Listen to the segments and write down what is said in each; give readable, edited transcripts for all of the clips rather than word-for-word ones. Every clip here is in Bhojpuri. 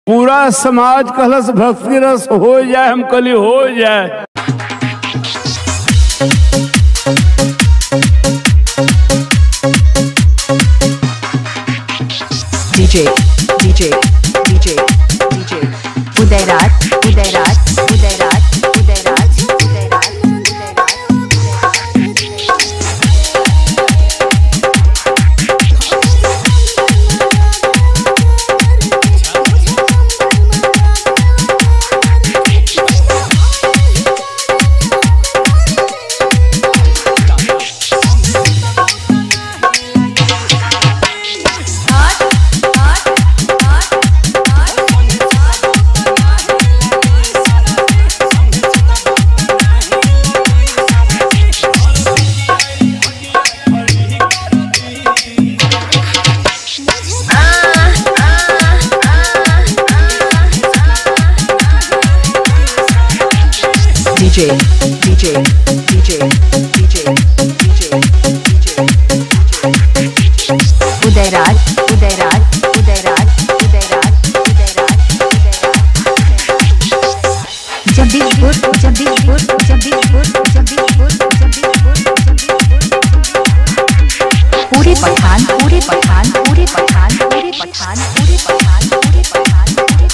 पूरा समाज कलश भक्ति रस हो जाए, हम कली हो जाए। DJ DJ DJ DJ Udayraj Udayraj Udayraj Udayraj Udayraj DJ DJ DJ DJ DJ Udayraj Udayraj Udayraj Udayraj Udayraj Jagdishpur Jagdishpur Jagdishpur Jagdishpur Jagdishpur पूरे Pathan Pure Pathan Pure Pathan Pure Pathan Pure Pathan Pure Pathan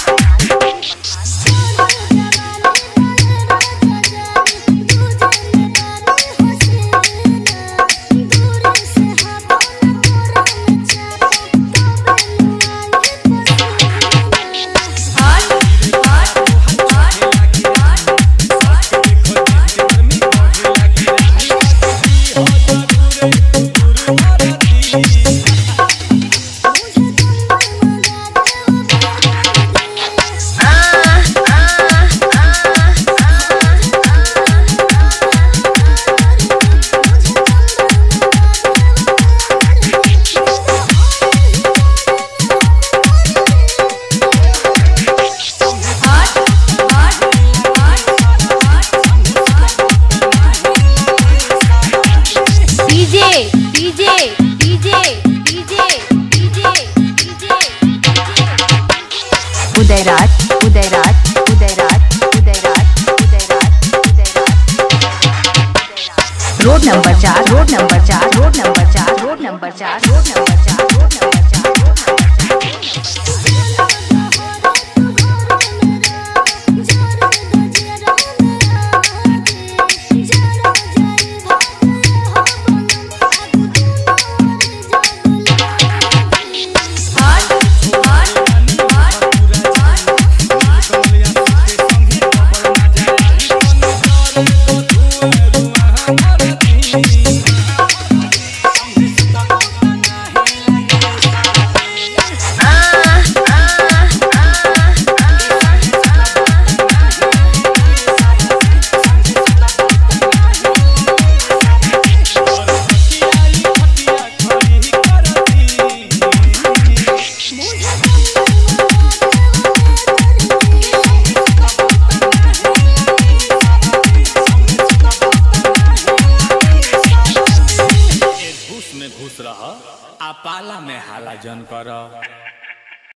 Udayraj Udayraj Udayraj Udayraj Udayraj road number 4 road number 4 road number 4 road number 4 road number